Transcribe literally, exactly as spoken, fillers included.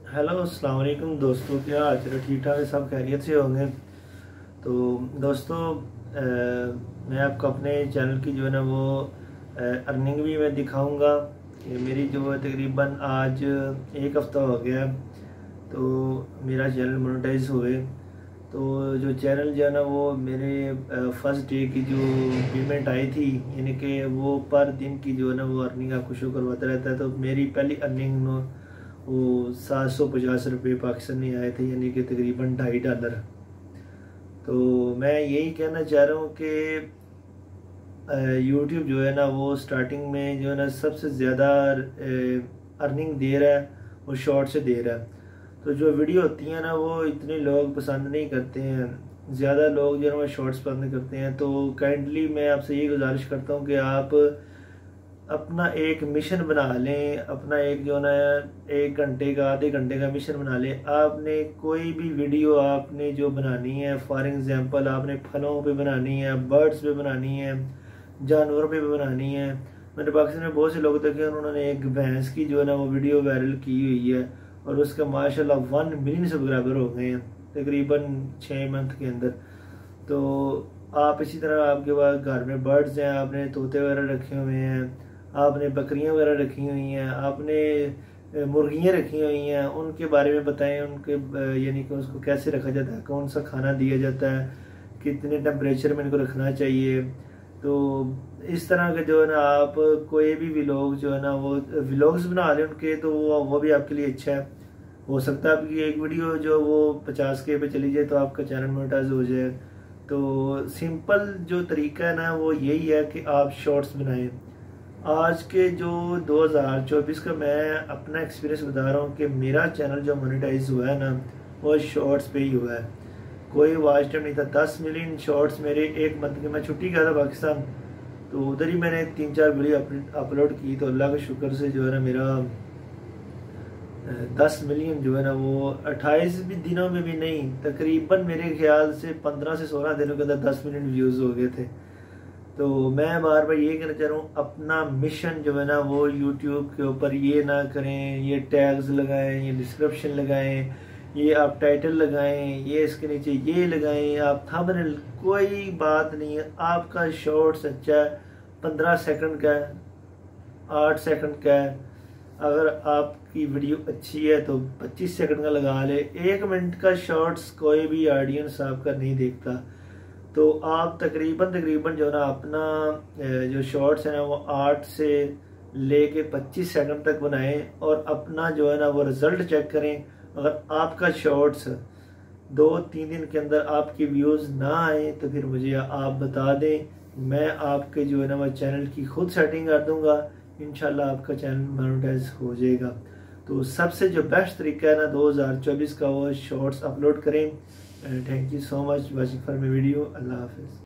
Hello अस्सलाम वालेकुम दोस्तों, क्या हाल चाल है? ठीक ठाक है, सब खैरियत से होंगे। तो दोस्तों, अ, मैं आपको अपने चैनल की जो है ना वो अर्निंग भी मैं दिखाऊंगा कि मेरी जो है तकरीबन आज एक हफ़्ता हो गया तो मेरा चैनल मोनेटाइज हुए। तो जो चैनल जो है ना वो मेरे फर्स्ट डे की जो पेमेंट आई थी, यानी कि वो पर दिन की जो है ना वो अर्निंग आपको शो करवाता रहता है। तो मेरी पहली अर्निंग वो सात सौ पचास रुपये पाकिस्तानी आए थे, यानी कि तकरीबन ढाई डॉलर। तो मैं यही कहना चाह रहा हूँ कि यूट्यूब जो है ना वो स्टार्टिंग में जो है ना सबसे ज़्यादा अर्निंग दे रहा है, वो शॉर्ट से दे रहा है। तो जो वीडियो होती है ना वो इतने लोग पसंद नहीं करते हैं, ज़्यादा लोग जो है वो शॉर्ट्स पसंद करते हैं। तो काइंडली मैं आपसे ये गुजारिश करता हूँ कि आप अपना एक मिशन बना लें, अपना एक जो ना एक घंटे का आधे घंटे का मिशन बना लें। आपने कोई भी वीडियो आपने जो बनानी है, फॉर एग्जांपल आपने फलों पे बनानी है, बर्ड्स पे बनानी है, जानवरों पे भी बनानी है। मैंने पाकिस्तान में बहुत से लोग देखे उन्होंने एक भैंस की जो है ना वो वीडियो वायरल की हुई है और उसका माशाल्लाह वन मिलियन सब्सक्राइबर हो गए हैं तकरीबन छः मंथ के अंदर। तो आप इसी तरह आपके पास घर में बर्ड्स हैं, आपने तोते वगैरह रखे हुए हैं, आपने बकरियां वगैरह रखी हुई हैं, आपने मुर्गियां रखी हुई हैं, उनके बारे में बताएं। उनके यानी कि उसको कैसे रखा जाता है, कौन सा खाना दिया जाता है, कितने टेम्परेचर में इनको रखना चाहिए। तो इस तरह के जो है ना आप कोई भी व्लॉग जो है ना वो व्लॉग्स बना लें उनके, तो वो वो भी आपके लिए अच्छा है। हो सकता है आपकी एक वीडियो जो वो पचास के पे चली जाए तो आपका चैनल मोनेटाइज हो जाए। तो सिंपल जो तरीका है ना वो यही है कि आप शॉर्ट्स बनाएं। आज के जो दो हज़ार चौबीस का मैं अपना एक्सपीरियंस बता रहा हूँ कि मेरा चैनल जो मोनेटाइज हुआ है ना वो शॉर्ट्स पे ही हुआ है। कोई वॉच टाइम नहीं था। दस मिलियन शॉर्ट्स मेरे एक मंथ के, मैं छुट्टी गया था पाकिस्तान तो उधर ही मैंने तीन चार वीडियो अपलोड की। तो अल्लाह के शुक्र से जो है ना मेरा दस मिलियन जो है ना वो अट्ठाईस भी दिनों में भी नहीं, तकरीबन मेरे ख्याल से पंद्रह से सोलह दिनों के अंदर दस मिलियन व्यूज़ हो गए थे। तो मैं बार बार ये कहना चाह रहा हूँ, अपना मिशन जो है ना वो यूट्यूब के ऊपर ये ना करें, ये टैग्स लगाएं, ये डिस्क्रिप्शन लगाएं, ये आप टाइटल लगाएं, ये इसके नीचे ये लगाएं, आप थंबनेल, कोई बात नहीं है। आपका शॉर्ट्स अच्छा है, पंद्रह सेकंड का है, आठ सेकंड का है। अगर आपकी वीडियो अच्छी है तो पच्चीस सेकंड का लगा ले। एक मिनट का शॉर्ट्स कोई भी ऑडियंस आपका नहीं देखता। तो आप तकरीबन तकरीबन जो ना अपना जो शॉर्ट्स है ना वो आठ से लेके पच्चीस सेकंड तक बनाएं और अपना जो है ना वो रिजल्ट चेक करें। अगर आपका शॉर्ट्स दो तीन दिन के अंदर आपकी व्यूज़ ना आए तो फिर मुझे आप बता दें, मैं आपके जो है ना वो चैनल की खुद सेटिंग कर दूंगा। इंशाल्लाह आपका चैनल मोनेटाइज हो जाएगा। तो सबसे जो बेस्ट तरीका है ना दो हज़ार चौबीस का वो शॉर्ट्स अपलोड करें। Thank you so much watching for my video. अल्लाह हाफिज़।